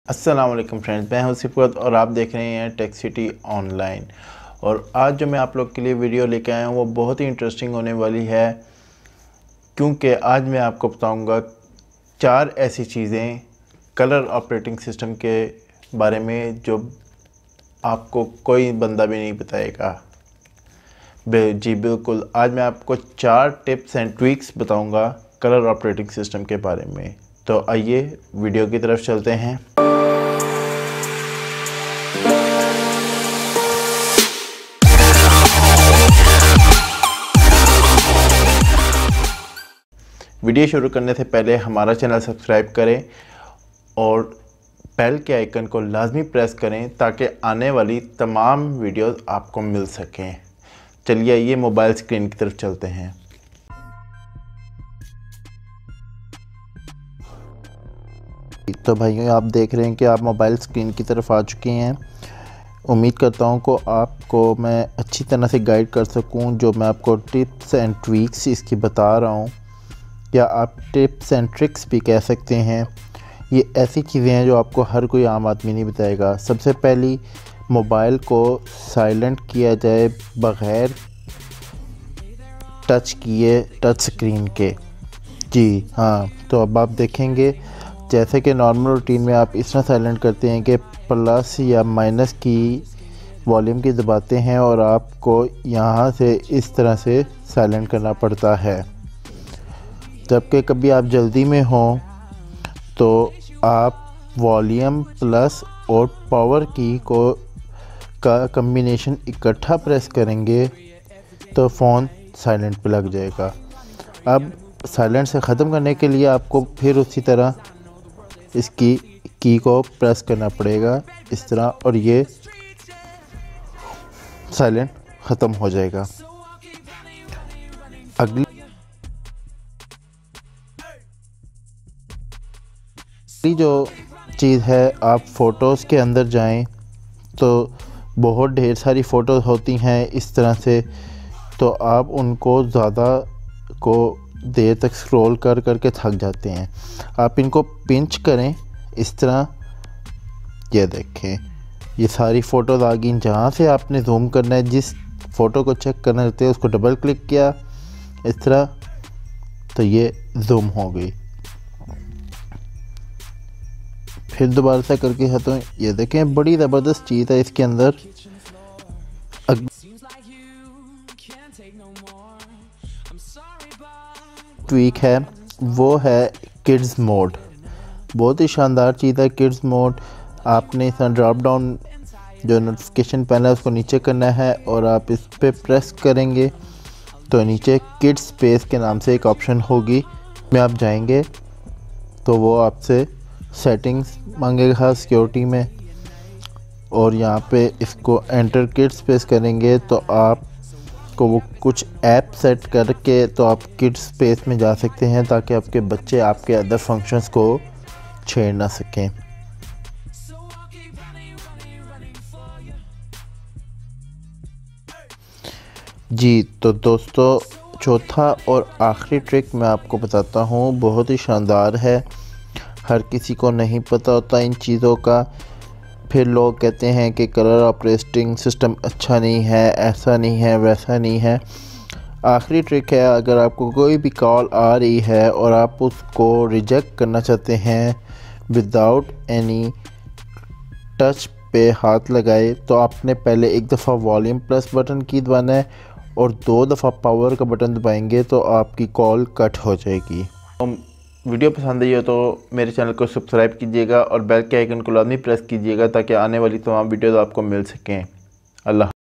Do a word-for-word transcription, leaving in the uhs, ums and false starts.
अस्सलाम वालेकुम फ्रेंड्स, मैं हूं सिफत और आप देख रहे हैं टेक सिटी ऑनलाइन। और आज जो मैं आप लोग के लिए वीडियो लेके आया हूं वो बहुत ही इंटरेस्टिंग होने वाली है, क्योंकि आज मैं आपको बताऊंगा चार ऐसी चीज़ें कलर ऑपरेटिंग सिस्टम के बारे में जो आपको कोई बंदा भी नहीं बताएगा। जी बिल्कुल, आज मैं आपको चार टिप्स एंड ट्विक्स बताऊंगा कलर ऑपरेटिंग सिस्टम के बारे में। तो आइए वीडियो की तरफ चलते हैं। वीडियो शुरू करने से पहले हमारा चैनल सब्सक्राइब करें और बेल के आइकन को लाजमी प्रेस करें ताकि आने वाली तमाम वीडियोस आपको मिल सकें। चलिए ये मोबाइल स्क्रीन की तरफ चलते हैं। तो भाइयों, आप देख रहे हैं कि आप मोबाइल स्क्रीन की तरफ आ चुके हैं। उम्मीद करता हूं कि आपको मैं अच्छी तरह से गाइड कर सकूं। जो मैं आपको टिप्स एंड ट्विक्स इसकी बता रहा हूं, या आप टिप्स एंड ट्रिक्स भी कह सकते हैं, ये ऐसी चीज़ें हैं जो आपको हर कोई आम आदमी नहीं बताएगा। सबसे पहली, मोबाइल को साइलेंट किया जाए बग़ैर टच किए टच स्क्रीन के। जी हाँ, तो अब आप देखेंगे जैसे कि नॉर्मल रूटीन में आप इस तरह साइलेंट करते हैं कि प्लस या माइनस की वॉल्यूम की दबाते हैं और आपको यहाँ से इस तरह से साइलेंट करना पड़ता है। जबकि कभी आप जल्दी में हों तो आप वॉल्यूम प्लस और पावर की को का कम्बिनेशन इकट्ठा प्रेस करेंगे तो फ़ोन साइलेंट पे लग जाएगा। अब साइलेंट से ख़त्म करने के लिए आपको फिर उसी तरह इसकी की को प्रेस करना पड़ेगा इस तरह, और ये साइलेंट ख़त्म हो जाएगा। अगली जो चीज़ है, आप फ़ोटोज़ के अंदर जाएं तो बहुत ढेर सारी फ़ोटोज़ होती हैं इस तरह से, तो आप उनको ज़्यादा को देर तक स्क्रॉल कर कर के थक जाते हैं। आप इनको पिंच करें इस तरह, ये देखें ये सारी फ़ोटोज़ आ गई। जहाँ से आपने जूम करना है, जिस फ़ोटो को चेक करना रहता है उसको डबल क्लिक किया इस तरह, तो ये जूम हो गई। फिर दोबारा से करके है तो ये देखें, बड़ी ज़बरदस्त चीज़ है इसके अंदर। ट्वीक है वो है किड्स मोड। बहुत ही शानदार चीज़ है किड्स मोड। आपने इस ड्रॉप डाउन जो नोटिफिकेशन पैनल है उसको नीचे करना है और आप इस पर प्रेस करेंगे तो नीचे किड्स स्पेस के नाम से एक ऑप्शन होगी। में आप जाएंगे तो वो आपसे सेटिंग्स मांगेगा सिक्योरिटी में, और यहाँ पे इसको एंटर किड्स स्पेस करेंगे तो आप को वो कुछ ऐप सेट करके तो आप किड्स स्पेस में जा सकते हैं ताकि आपके बच्चे आपके अदर फंक्शंस को छेड़ ना सकें। जी तो दोस्तों, चौथा और आखिरी ट्रिक मैं आपको बताता हूँ, बहुत ही शानदार है। हर किसी को नहीं पता होता इन चीज़ों का। फिर लोग कहते हैं कि कलर ऑपरेटिंग सिस्टम अच्छा नहीं है, ऐसा नहीं है, वैसा नहीं है। आखिरी ट्रिक है, अगर आपको कोई भी कॉल आ रही है और आप उसको रिजेक्ट करना चाहते हैं विदाउट एनी टच पे हाथ लगाए, तो आपने पहले एक दफ़ा वॉल्यूम प्लस बटन की दबाना है और दो दफ़ा पावर का बटन दबाएंगे तो आपकी कॉल कट हो जाएगी। वीडियो पसंद आई हो तो मेरे चैनल को सब्सक्राइब कीजिएगा और बेल के आइकन को लाजमी प्रेस कीजिएगा ताकि आने वाली तमाम वीडियोज़ आपको मिल सकें। अल्लाह।